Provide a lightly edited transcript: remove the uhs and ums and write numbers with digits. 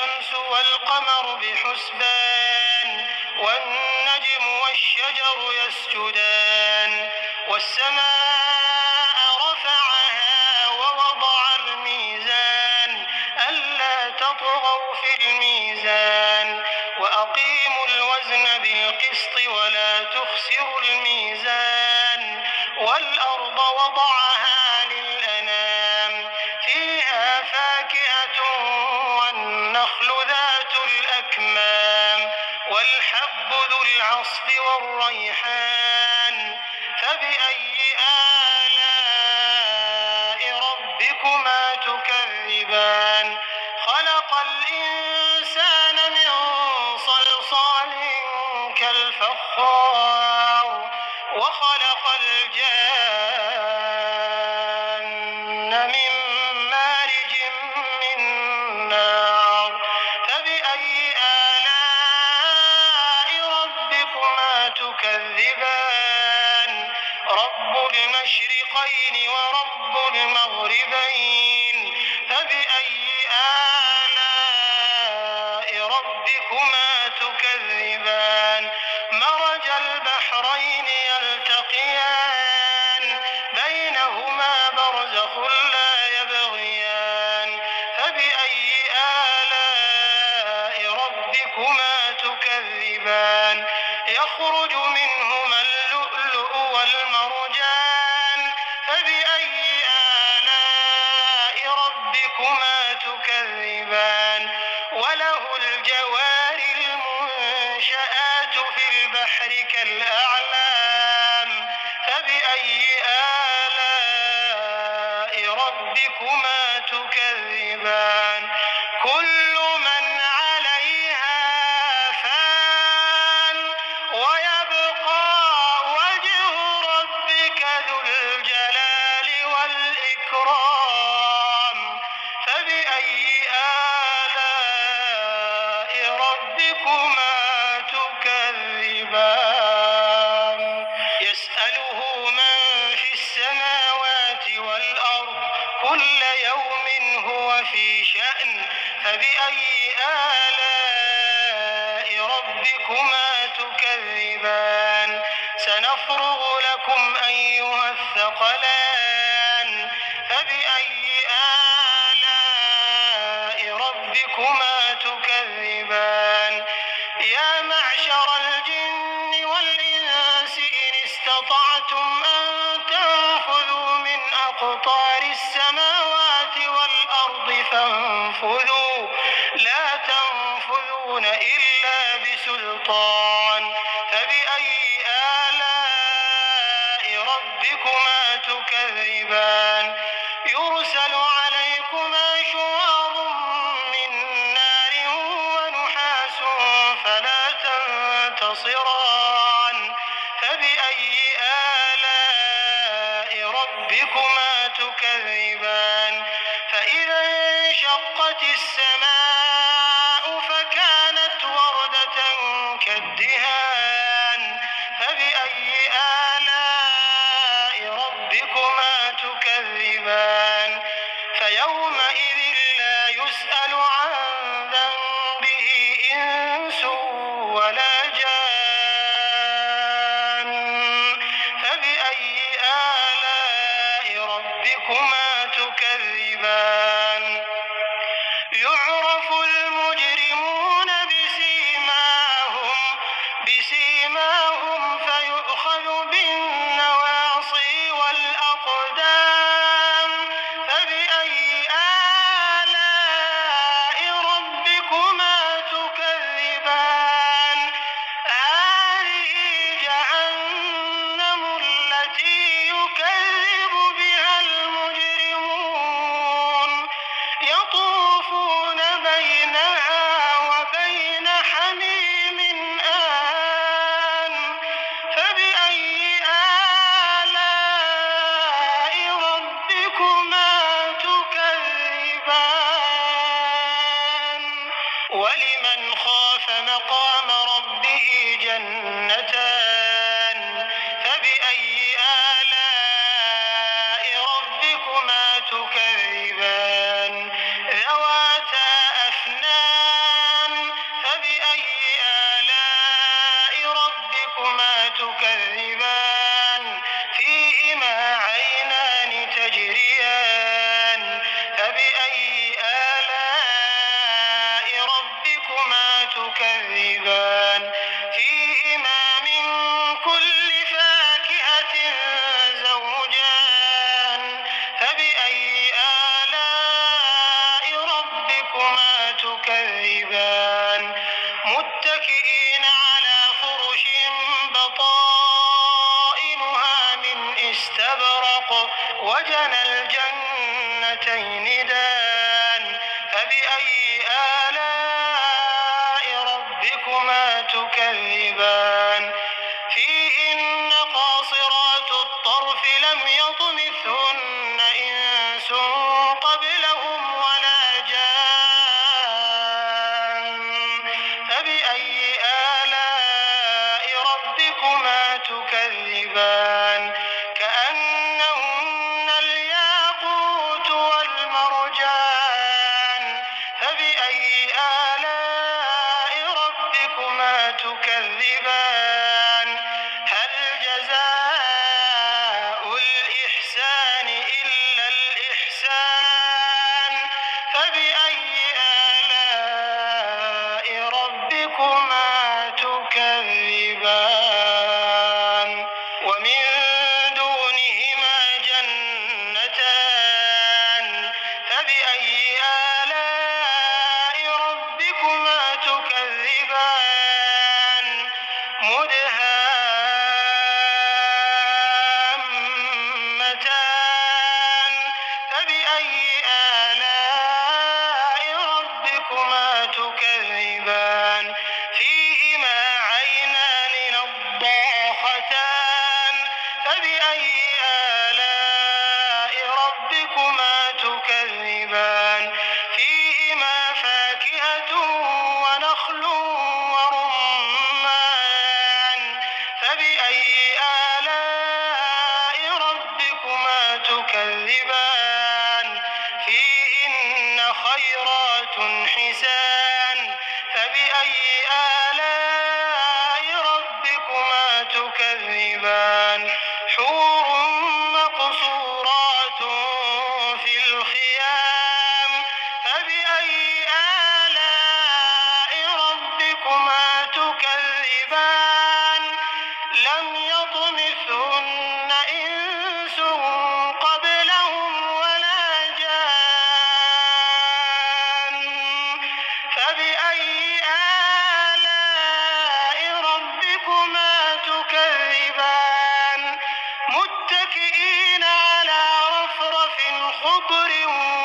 الشمس والقمر بحسبان والنجم والشجر يسجدان والسماء رفعها ووضع الميزان ألا تطغوا في الميزان وأقيموا الوزن بالقسط ولا تخسروا الميزان والأرض وضعها للأنام فيها فاكهة والنخل ذات الأكمام والحب ذو العصف والريحان فبأي آلاء ربكما تكذبان خلق الإنسان من صلصال كالفخار وخلق الجان من مارج من نار فبأي آلاء ربكما تكذبان رب المشرقين ورب المغربين فبأي آلاء ربكما تكذبان مرج البحرين يلتقيان بينهما برزخ لا يبغيان فبأي آلاء ربكما تكذبان يخرج منهما اللؤلؤ والمرجان فبأي آلاء ربكما تكذبان وله الجوار المنشآت في البحر كالأعلام فبأي آلاء ربكما تكذبان كل من عليها فان ويبقى وجه ربك ذو الجلال والإكرام فبأي آلاء ربكما تكذبان يسأله من في السماوات والأرض كل يوم هو في شأن فبأي آلاء ربكما تكذبان سنفرغ لكم أيها الثقلان فبأي آلاء ربكما تكذبان يا معشر الجن والإنس إن استطعتم أن تنفذوا من أقطار السماوات والأرض فانفذوا لا تنفذون إلا بسلطان فبأي آلاء ربكما تكذبان يرسل عليكما شواظ من نار ونحاس فلا تنتصران فبأي آلاء ربكما تكذبان فإذا انشقت السماء فكانت وردة كالدهان فبأي آلاء ربكما تكذبان فيومئذ لا يسأل عن ذنبه إنس ولا جان فبأي آلاء ربكما تكذبان يعرف المجرمون بسيماهم فيؤخذ بالنواصي والأقدام فبأي آلاء ربكما تكذبان هذه جهنم التي يكذب بها المجرمون يطوفون بينها وبين حميم آن فبأي آلاء ربكما تكذبان ولمن خاف مقام ربه جنتان فبأي آلاء ربكما تكذبان ذواتا أفنان ربكما تكذبان متكئين على فرش بطائنها من استبرق وجنى الجنتين دان فبأي آلاء ربكما تكذبان فيهن قاصرات الطرف لم يطمثهن إنس قبلهم ولا جان فبأي آلاء ربكما تكذبان كأنهن الياقوت والمرجان فبأي آلاء ربكما تكذبان هل جزاء الإحسان إلا الإحسان فبأي آلاء ربكما تكذبان ومن دونهما جنتان فبأي آلاء ربكما تكذبان مدهامتان فبأي آلاء ربكما تكذبان فيهما عينان نضاختان فبأي آلاء ربكما تكذبان فيهما فاكهة ونخل ورمان فبأي آلاء ربكما تكذبان فيهن خيرات حسان فبأي آلاء ربكما تكذبان حور مقصورات في الخيام فبأي آلاء ربكما تكذبان لم يطمثهن إنس قبلهم ولا جان فبأي آلاء ربكما تكذبان متكئين على رفرف خضر